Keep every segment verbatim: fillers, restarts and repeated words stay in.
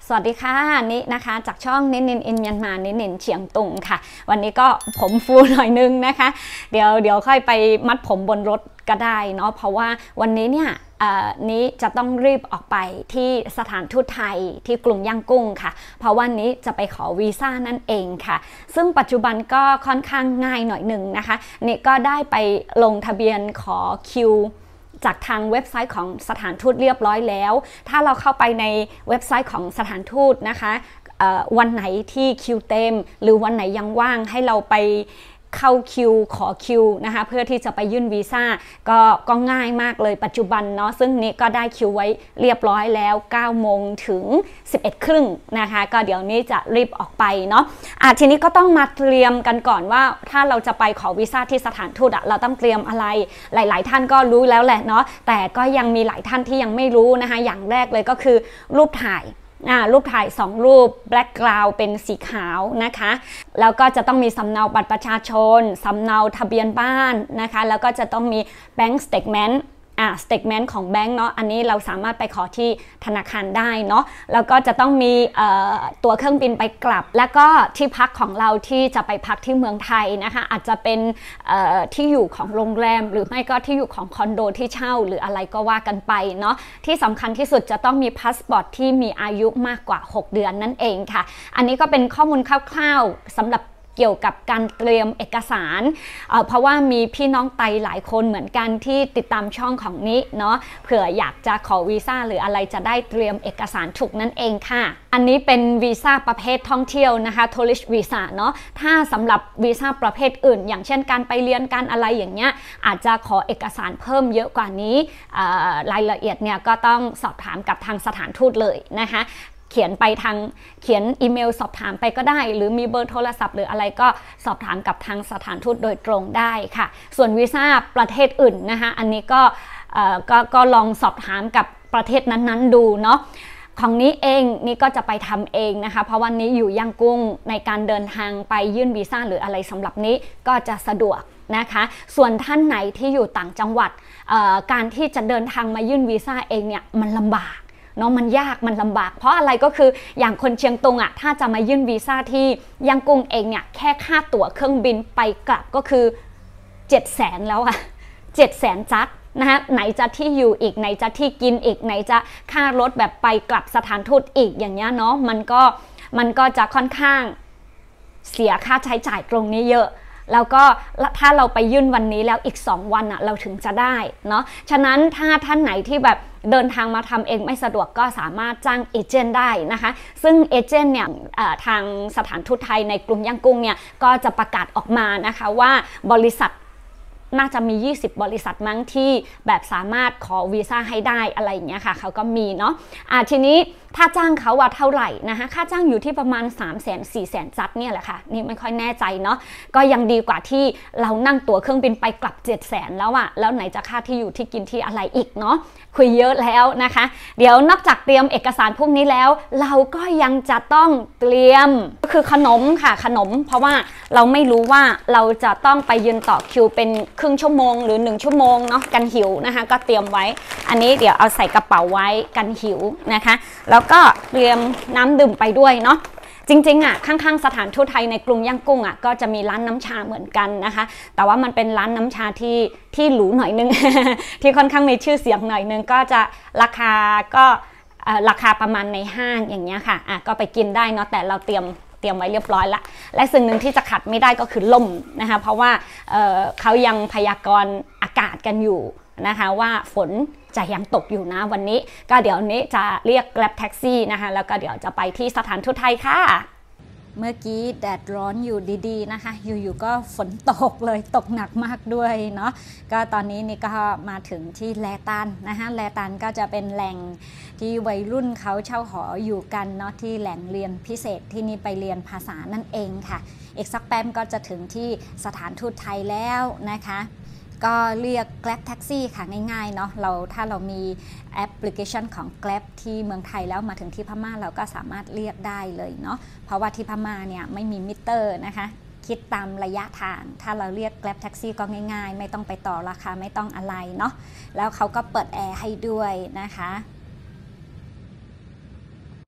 สวัสดีค่ะนี่นะคะจากช่องนินนินอินเมียนมานินนินเฉียงตุงค่ะวันนี้ก็ผมฟูหน่อยนึงนะคะเดี๋ยวเดี๋ยวค่อยไปมัดผมบนรถก็ได้เนาะเพราะว่าวันนี้เนี่ยนี้จะต้องรีบออกไปที่สถานทูตไทยที่กรุงย่างกุ้งค่ะเพราะวันนี้จะไปขอวีซ่านั่นเองค่ะซึ่งปัจจุบันก็ค่อนข้างง่ายหน่อยหนึ่งนะคะนี่ก็ได้ไปลงทะเบียนขอคิวจากทางเว็บไซต์ของสถานทูตเรียบร้อยแล้วถ้าเราเข้าไปในเว็บไซต์ของสถานทูตนะคะวันไหนที่คิวเต็มหรือวันไหนยังว่างให้เราไปเข้าคิวขอคิวนะคะเพื่อที่จะไปยื่นวีซ่าก็ก็ง่ายมากเลยปัจจุบันเนาะซึ่งนี้ก็ได้คิวไว้เรียบร้อยแล้วเก้าโมงถึงสิบเอ็ดครึ่งนะคะก็เดี๋ยวนี้จะรีบออกไปเนาะอ่ะทีนี้ก็ต้องมาเตรียมกันก่อนว่าถ้าเราจะไปขอวีซ่าที่สถานทูตอะเราต้องเตรียมอะไรหลายๆท่านก็รู้แล้วแหละเนาะแต่ก็ยังมีหลายท่านที่ยังไม่รู้นะคะอย่างแรกเลยก็คือรูปถ่ายรูปถ่ายสองรูป background เป็นสีขาวนะคะแล้วก็จะต้องมีสำเนาบัตรประชาชนสำเนาทะเบียนบ้านนะคะแล้วก็จะต้องมี bank statement อ่า statement ของแบงก์เนาะอันนี้เราสามารถไปขอที่ธนาคารได้เนาะแล้วก็จะต้องมีตัวเครื่องบินไปกลับแล้วก็ที่พักของเราที่จะไปพักที่เมืองไทยนะคะอาจจะเป็นที่อยู่ของโรงแรมหรือไม่ก็ที่อยู่ของคอนโดที่เช่าหรืออะไรก็ว่ากันไปเนาะที่สำคัญที่สุดจะต้องมีพาสปอร์ตที่มีอายุมากกว่าหกเดือนนั่นเองค่ะอันนี้ก็เป็นข้อมูลคร่าวๆสำหรับเกี่ยวกับการเตรียมเอกสาร เ, เพราะว่ามีพี่น้องไตหลายคนเหมือนกันที่ติดตามช่องของนี้เนาะเผื่ออยากจะขอวีซ่าหรืออะไรจะได้เตรียมเอกสารถูกนั่นเองค่ะอันนี้เป็นวีซ่าประเภทท่องเที่ยวนะคะ Tourist Visa เนาะถ้าสำหรับวีซ่าประเภทอื่นอย่างเช่นการไปเรียนการอะไรอย่างเงี้ยอาจจะขอเอกสารเพิ่มเยอะกว่านี้รายละเอียดเนี่ยก็ต้องสอบถามกับทางสถานทูตเลยนะคะเขียนไปทางเขียนอีเมลสอบถามไปก็ได้หรือมีเบอร์โทรศัพท์หรืออะไรก็สอบถามกับทางสถานทูตโดยตรงได้ค่ะส่วนวีซ่าประเทศอื่นนะคะอันนี้ก็ก็ก็ลองสอบถามกับประเทศนั้นๆดูเนาะของนี้เองนี่ก็จะไปทำเองนะคะเพราะวันนี้อยู่ย่างกุ้งในการเดินทางไปยื่นวีซ่าหรืออะไรสำหรับนี้ก็จะสะดวกนะคะส่วนท่านไหนที่อยู่ต่างจังหวัดการที่จะเดินทางมายื่นวีซ่าเองเนี่ยมันลำบากเนาะมันยากมันลำบากเพราะอะไรก็คืออย่างคนเชียงตุงอ่ะถ้าจะมายื่นวีซ่าที่ย่างกุ้งเองเนี่ยแค่ค่าตั๋วเครื่องบินไปกลับก็คือเจ็ดแสนแล้วอะเจ็ดแสนจัดนะคะไหนจะที่อยู่อีกไหนจะที่กินอีกไหนจะค่ารถแบบไปกลับสถานทูตอีกอย่างเงี้ยเนาะมันก็มันก็จะค่อนข้างเสียค่าใช้จ่ายตรงนี้เยอะแล้วก็ถ้าเราไปยื่นวันนี้แล้วอีกสองวันอ่ะเราถึงจะได้เนาะฉะนั้นถ้าท่านไหนที่แบบเดินทางมาทำเองไม่สะดวกก็สามารถจ้างเอเจนต์ได้นะคะซึ่งเอเจนต์เนี่ยทางสถานทูตไทยในกรุงย่างกุ้งเนี่ยก็จะประกาศออกมานะคะว่าบริษัทน่าจะมียี่สิบบริษัทมั้งที่แบบสามารถขอวีซ่าให้ได้อะไรอย่างเงี้ยค่ะเขาก็มีเนาะอ่ะทีนี้ถ้าจ้างเขาว่าเท่าไหร่นะคะค่าจ้างอยู่ที่ประมาณ สามแสน สี่แสน จัดเนี่ยแหละค่ะนี่ไม่ค่อยแน่ใจเนาะก็ยังดีกว่าที่เรานั่งตั๋วเครื่องบินไปกลับ เจ็ดแสน แล้วอะแล้วไหนจะค่าที่อยู่ที่กินที่อะไรอีกเนาะคุยเยอะแล้วนะคะเดี๋ยวนอกจากเตรียมเอกสารพวกนี้แล้วเราก็ยังจะต้องเตรียมก็คือขนมค่ะขนมเพราะว่าเราไม่รู้ว่าเราจะต้องไปยืนต่อคิวเป็นครึ่งชั่วโมงหรือหนึ่งชั่วโมงเนาะกันหิวนะคะก็เตรียมไว้อันนี้เดี๋ยวเอาใส่กระเป๋าไว้กันหิวนะคะแล้วก็เตรียมน้ำดื่มไปด้วยเนาะจริงๆอ่ะข้างๆสถานทูตไทยในกรุงย่างกุ้งอ่ะก็จะมีร้านน้ำชาเหมือนกันนะคะแต่ว่ามันเป็นร้านน้ำชาที่ที่หรูหน่อยนึง ที่ค่อนข้างมีชื่อเสียงหน่อยนึงก็จะราคาก็ราคาประมาณในห้างอย่างเงี้ยค่ะอ่ะก็ไปกินได้เนาะแต่เราเตรียมเตรียมไว้เรียบร้อยละและสิ่งหนึ่งที่จะขัดไม่ได้ก็คือลมนะคะเพราะว่า เ, เขายังพยากรณ์อากาศกันอยู่นะคะว่าฝนจะยังตกอยู่นะวันนี้ก็เดี๋ยวนี้จะเรียก Grab Taxi นะคะแล้วก็เดี๋ยวจะไปที่สถานทูตไทยค่ะเมื่อกี้แดดร้อนอยู่ดีๆนะคะอยู่ๆก็ฝนตกเลยตกหนักมากด้วยเนาะก็ตอนนี้นี่ก็มาถึงที่แลตันนะคะแลตันก็จะเป็นแหล่งที่วัยรุ่นเขาเช่าหออยู่กันเนาะที่แหล่งเรียนพิเศษที่นี่ไปเรียนภาษานั่นเองค่ะอีกสักแป๊บก็จะถึงที่สถานทูตไทยแล้วนะคะก็เรียก Grab Taxi ค่ะง่ายๆเนาะเราถ้าเรามีแอปพลิเคชันของ Grab ที่เมืองไทยแล้วมาถึงที่พม่าเราก็สามารถเรียกได้เลยเนาะเพราะว่าที่พม่าเนี่ยไม่มีมิเตอร์นะคะคิดตามระยะทางถ้าเราเรียก Grab Taxi ก็ง่ายๆไม่ต้องไปต่อราคาไม่ต้องอะไรเนาะแล้วเขาก็เปิดแอร์ให้ด้วยนะคะ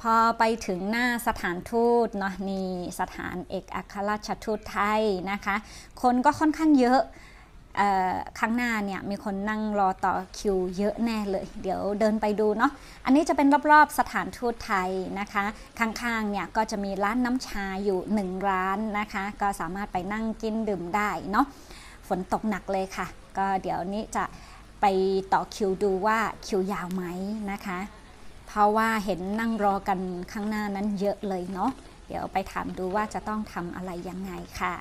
พอไปถึงหน้าสถานทูตเนาะนี่สถานเอกอัครราชทูตไทยนะคะคนก็ค่อนข้างเยอะข้างหน้าเนี่ยมีคนนั่งรอต่อคิวเยอะแน่เลยเดี๋ยวเดินไปดูเนาะอันนี้จะเป็นรอบๆสถานทูตไทยนะคะข้างๆเนี่ยก็จะมีร้านน้ำชาอยู่หนึ่งร้านนะคะก็สามารถไปนั่งกินดื่มได้เนาะฝนตกหนักเลยค่ะก็เดี๋ยวนี้จะไปต่อคิวดูว่าคิวยาวไหมนะคะเพราะว่าเห็นนั่งรอกันข้างหน้านั้นเยอะเลยเนาะเดี๋ยวไปถามดูว่าจะต้องทำอะไรยังไงค่ะ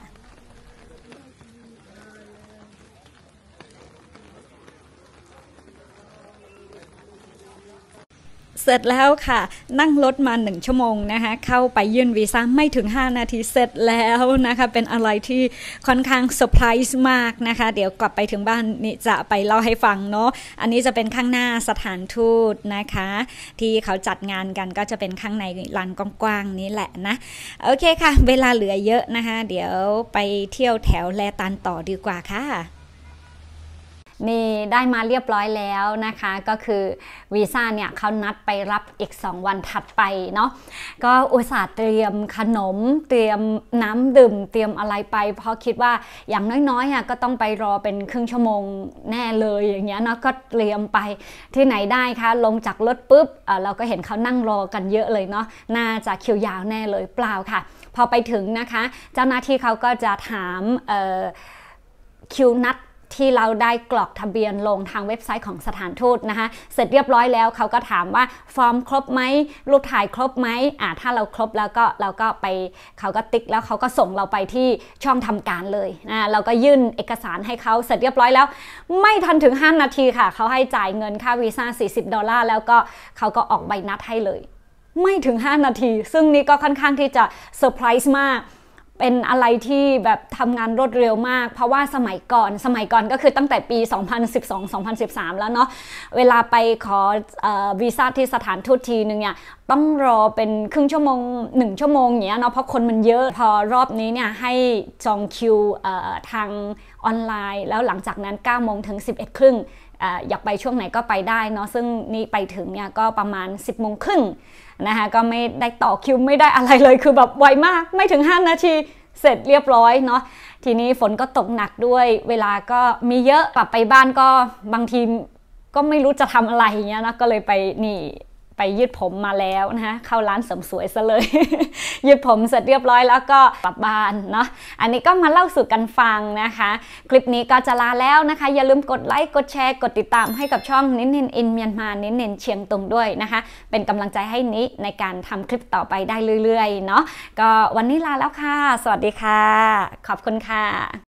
เสร็จแล้วค่ะนั่งรถมาหนึ่งชั่วโมงนะคะเข้าไปยื่นวีซ่าไม่ถึงห้านาทีเสร็จแล้วนะคะเป็นอะไรที่ค่อนข้างเซอร์ไพรส์มากนะคะเดี๋ยวกลับไปถึงบ้านนี่จะไปเล่าให้ฟังเนาะอันนี้จะเป็นข้างหน้าสถานทูตนะคะที่เขาจัดงานกันก็จะเป็นข้างในลานกว้างๆนี้แหละนะโอเคค่ะเวลาเหลือเยอะนะคะเดี๋ยวไปเที่ยวแถวแลตันต่อดีกว่าค่ะนี่ได้มาเรียบร้อยแล้วนะคะก็คือวีซ่าเนี่ยเขานัดไปรับอีกสองวันถัดไปเนาะก็อุตส่าห์เตรียมขนมเตรียมน้ำดื่มเตรียมอะไรไปเพราะคิดว่าอย่างน้อยๆอ่ะก็ต้องไปรอเป็นครึ่งชั่วโมงแน่เลยอย่างเงี้ยเนาะก็เตรียมไปที่ไหนได้คะลงจากรถปุ๊บเราก็เห็นเขานั่งรอกันเยอะเลยเนาะน่าจะคิวยาวแน่เลยเปล่าค่ะพอไปถึงนะคะเจ้าหน้าที่เขาก็จะถามคิวนัดที่เราได้กรอกทะเบียนลงทางเว็บไซต์ของสถานทูตนะคะเสร็จเรียบร้อยแล้วเขาก็ถามว่าฟอร์มครบไหมรูปถ่ายครบไหมอ่าถ้าเราครบแล้วก็เราก็ไปเขาก็ติ๊กแล้วเขาก็ส่งเราไปที่ช่องทำการเลยนะเราก็ยื่นเอกสารให้เขาเสร็จเรียบร้อยแล้วไม่ทันถึงห้านาทีค่ะเขาให้จ่ายเงินค่าวีซ่าสี่สิบดอลลาร์แล้วก็เขาก็ออกใบนัดให้เลยไม่ถึงห้านาทีซึ่งนี่ก็ค่อนข้างที่จะเซอร์ไพรส์มากเป็นอะไรที่แบบทำงานรวดเร็วมากเพราะว่าสมัยก่อนสมัยก่อนก็คือตั้งแต่ปี สองพันสิบสอง สองพันสิบสาม แล้วเนาะเวลาไปขอวีซ่าที่สถานทูตทีนึงเนี่ยต้องรอเป็นครึ่งชั่วโมงหนึ่งชั่วโมงอย่างเงี้ยเนาะเพราะคนมันเยอะพอรอบนี้เนี่ยให้จองคิวทางออนไลน์แล้วหลังจากนั้นเก้าโมงถึงสิบเอ็ดครึ่งอยากไปช่วงไหนก็ไปได้เนาะซึ่งนี่ไปถึงเนี่ยก็ประมาณสิบโมงครึ่งนะคะก็ไม่ได้ต่อคิวไม่ได้อะไรเลยคือแบบไวมากไม่ถึงห้านาทีเสร็จเรียบร้อยเนาะทีนี้ฝนก็ตกหนักด้วยเวลาก็มีเยอะกลับไปบ้านก็บางทีก็ไม่รู้จะทำอะไรอย่างเงี้ยนะก็เลยไปนี่ไปยืดผมมาแล้วนะคะเข้าร้านเสริมสวยซะเลย ยืดผมเสร็จเรียบร้อยแล้วก็กลับบ้านเนาะอันนี้ก็มาเล่าสู่กันฟังนะคะคลิปนี้ก็จะลาแล้วนะคะอย่าลืมกดไลค์กดแชร์กดติดตามให้กับช่องนิเนนอินเมียนมานิเนนเชียงตุงด้วยนะคะเป็นกำลังใจให้นิในการทำคลิปต่อไปได้เรื่อยๆเนาะก็วันนี้ลาแล้วค่ะสวัสดีค่ะขอบคุณค่ะ